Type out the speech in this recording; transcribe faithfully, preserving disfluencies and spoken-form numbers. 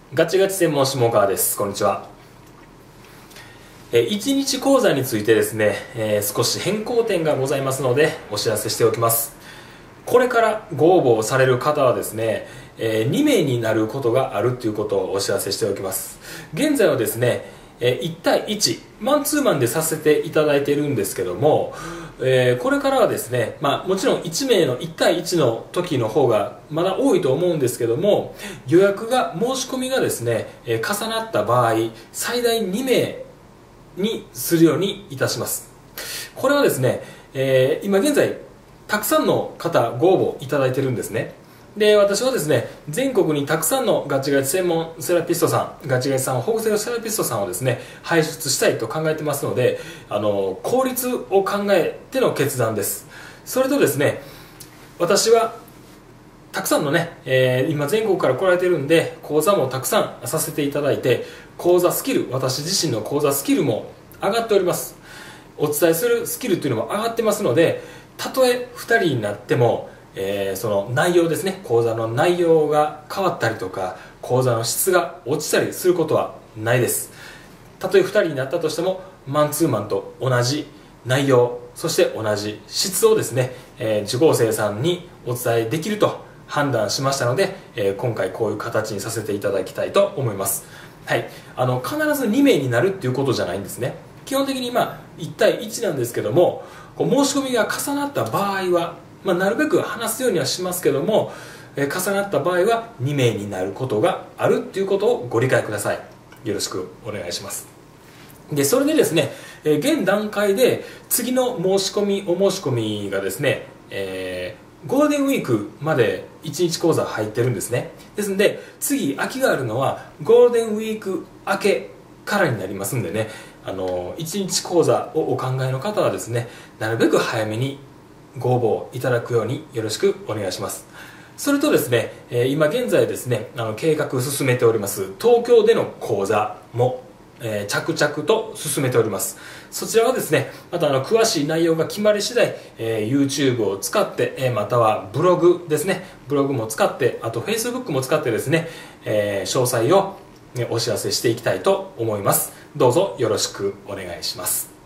ガチガチ専門下川です。こんにちは。えいちにち講座についてですね、えー、少し変更点がございますのでお知らせしておきます。これからご応募をされる方はですね、えー、にめいになることがあるということをお知らせしておきます。現在はですね、えー、いちたいいちマンツーマンでさせていただいているんですけども、えー、これからはですね、まあ、もちろんいちめいのいちたいいちの時の方がまだ多いと思うんですけども、予約が申し込みがですね、えー、重なった場合最大にめいにするようにいたします。これはですね、えー、今現在たくさんの方ご応募いただいてるんですね。で、私はですね、全国にたくさんのガチガチ専門セラピストさん、ガチガチさんを保護せるセラピストさんをですね、輩出したいと考えてますので、あの効率を考えての決断です。それとですね、私はたくさんのね、えー、今全国から来られてるんで、講座もたくさんさせていただいて、講座スキル、私自身の講座スキルも上がっております。お伝えするスキルというのも上がってますので、たとえふたりになっても、えー、その内容ですね、講座の内容が変わったりとか講座の質が落ちたりすることはないです。たとえふたりになったとしてもマンツーマンと同じ内容、そして同じ質をですね、えー、受講生さんにお伝えできると判断しましたので、えー、今回こういう形にさせていただきたいと思います。はい、あの必ずにめいになるっていうことじゃないんですね。基本的にまあいちたいいちなんですけども、こう申し込みが重なった場合は、まあ、なるべく話すようにはしますけども、えー、重なった場合はにめいになることがあるっていうことをご理解ください。よろしくお願いします。で、それでですね、えー、現段階で次の申し込みお申し込みがですね、えー、ゴールデンウィークまでいちにち講座入ってるんですね。ですので次空きがあるのはゴールデンウィーク明けからになりますんでね、あのいちにち講座をお考えの方はですね、なるべく早めにご応募いただくようによろしくお願いします。それとですね、えー、今現在ですね、あの計画進めております東京での講座も、えー、着々と進めております。そちらはですね、またあの詳しい内容が決まり次第、えー、YouTube を使って、えー、またはブログですね、ブログも使って、あと Facebook も使ってですね、えー、詳細をお知らせしていきたいと思います。どうぞよろしくお願いします。